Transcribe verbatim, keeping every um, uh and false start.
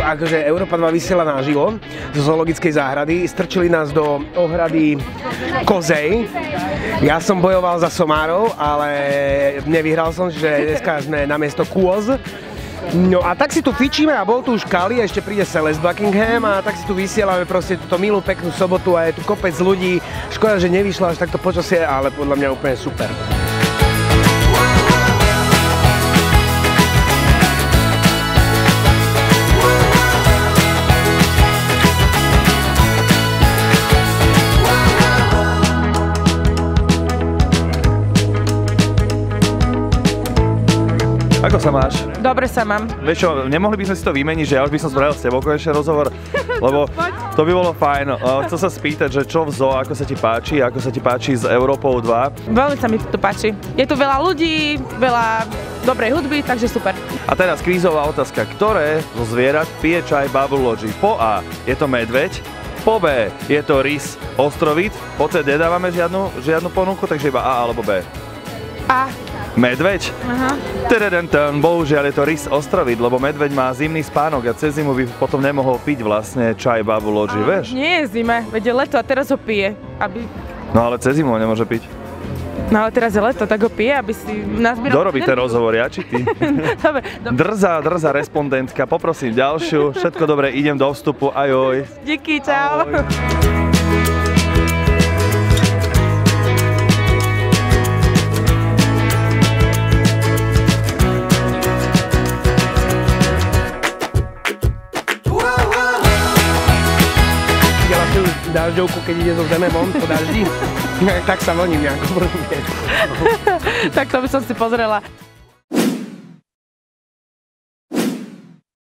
akože Európa dva vysiela naživo zo zoologickej záhrady. Strčili nás do ohrady kozej. Ja som bojoval za somárov, ale nevyhral som, že dneska sme na miesto kôz. No a tak si tu fičíme a bol tu už Kali, ešte príde Celeste Buckingham a tak si tu vysielame proste túto milú peknú sobotu a je tu kopec ľudí. Škoda, že nevyšlo až takto počasie, ale podľa mňa úplne super. Ako sa máš? Dobre sa mám. Vieš čo, nemohli by sme si to vymeniť, že ja už by som spravil s tebou konečne rozhovor, lebo to by bolo fajn. Chcem sa spýtať, že čo v zoo, ako sa ti páči, ako sa ti páči s Európou dva? Veľmi sa mi to páči. Je tu veľa ľudí, veľa dobrej hudby, takže super. A teraz kvízová otázka. Ktoré zo zvierat pije čaj Bubble Logi? Po A je to medveď, po B je to rys ostrovit, po C nedávame žiadnu, žiadnu ponuku, takže iba A alebo B. A. Medveď? Aha. Tadadadam, bohužiaľ je to rys ostrovit, lebo medveď má zimný spánok a cez zimu by potom nemohol piť vlastne čaj Bubble Logi, vieš? Nie je zime, veď je leto a teraz ho pije, aby... No ale cez zimu ho nemôže piť. No ale teraz je leto, tak ho pije, aby si nazbieral... Kto robí ten rozhovor, ja či ty? Dobre, dobre. Drzá, drzá respondentka, poprosím ďalšiu, všetko dobre, idem do vstupu, ajoj. Díky, čau. Ahoj. Dažďovku, keď ide zo zeme von po daždi, tak sa voním nejako. Tak to by som si pozrela.